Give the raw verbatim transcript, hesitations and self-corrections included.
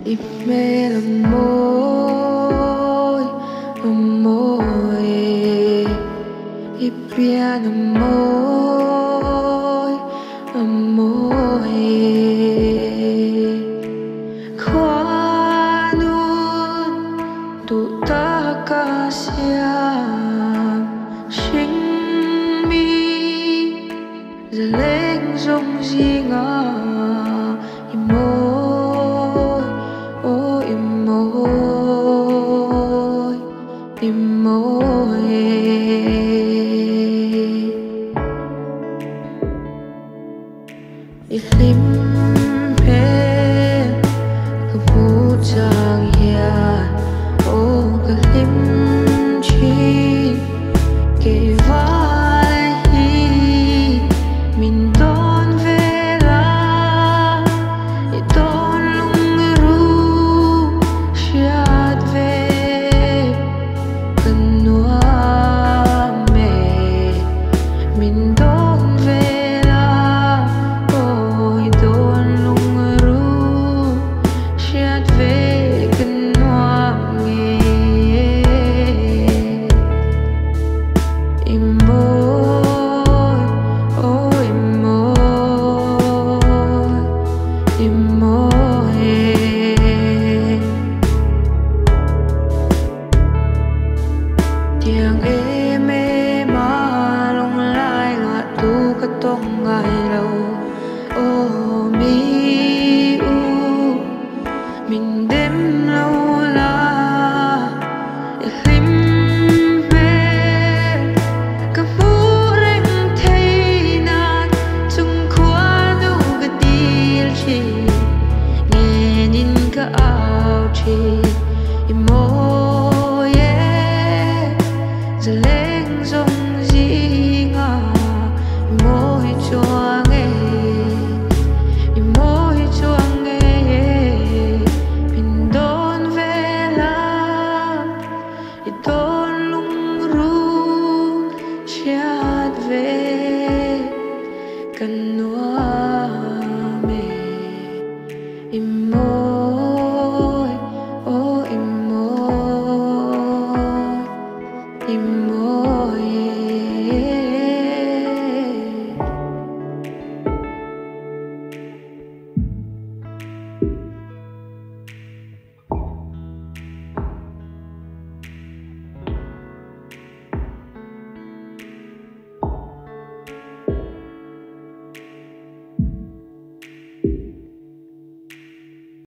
Ipme l'amore, amore, Ipia l'amore, amore. Khoan tu ta ca xiam sinh mi giờ lên rong gì ngà imoi oh imoi imoi ilim pe cứ vu chang hiền oh cứ lim chi kể vai hi mình đón về la để đón lung ru chiat về cần noa mẹ mình đón về la ôi đón lung ru chiat về cần noa mẹ imoi oh imoi imoi tiếng êm êm mà long lai loạt tu cái tông ngày lâu oh mi u mình đến